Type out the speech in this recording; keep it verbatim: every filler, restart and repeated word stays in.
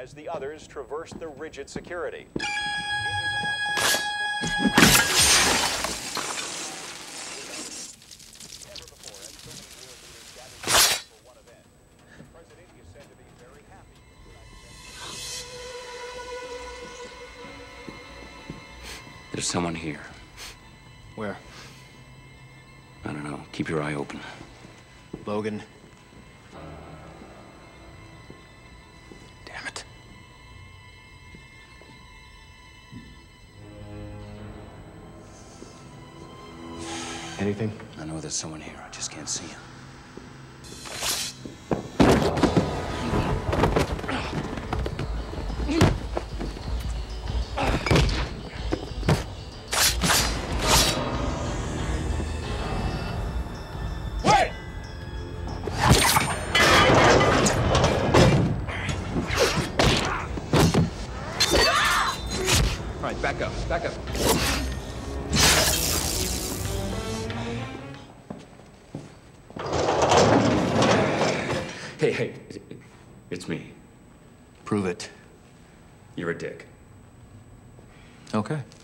as the others traverse the rigid security. There's someone here. Where? I don't know. Keep your eye open. Logan. Damn it. Anything? I know there's someone here. I just can't see him. All right, back up, back up. Hey, hey, it's me. Prove it. You're a dick. Okay.